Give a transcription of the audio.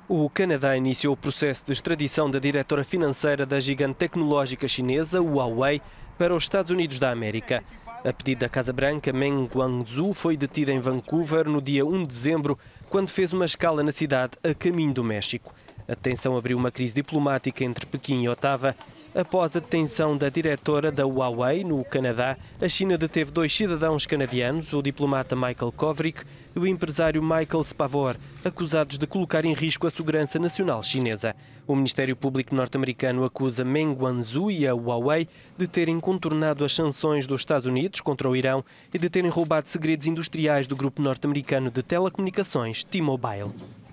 O Canadá iniciou o processo de extradição da diretora financeira da gigante tecnológica chinesa, Huawei, para os Estados Unidos da América. A pedido da Casa Branca, Meng Wanzhou foi detida em Vancouver no dia 1 de dezembro, quando fez uma escala na cidade a caminho do México. A detenção abriu uma crise diplomática entre Pequim e Ottawa. Após a detenção da diretora da Huawei no Canadá, a China deteve 2 cidadãos canadianos, o diplomata Michael Kovrig e o empresário Michael Spavor, acusados de colocar em risco a segurança nacional chinesa. O Ministério Público norte-americano acusa Meng Wanzhou e a Huawei de terem contornado as sanções dos Estados Unidos contra o Irão e de terem roubado segredos industriais do grupo norte-americano de telecomunicações T-Mobile.